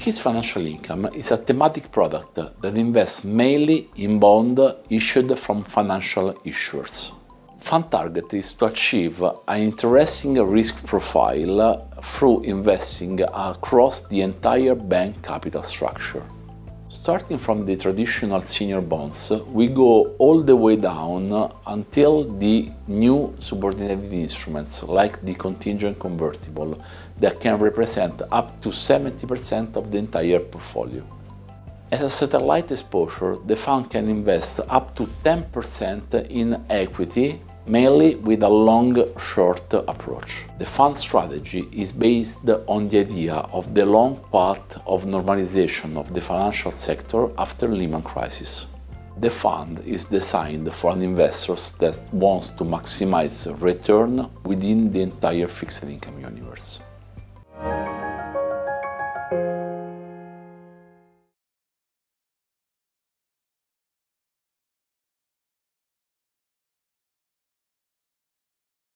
KISS Financial Income is a thematic product that invests mainly in bonds issued from financial issuers. Fund target is to achieve an interesting risk profile through investing across the entire bank capital structure. Starting from the traditional senior bonds, we go all the way down until the new subordinated instruments like the contingent convertible that can represent up to 70% of the entire portfolio. As a satellite exposure, the fund can invest up to 10% in equity, mainly with a long-short approach. The fund strategy is based on the idea of the long path of normalization of the financial sector after Lehman crisis. The fund is designed for an investor that wants to maximize return within the entire fixed income universe.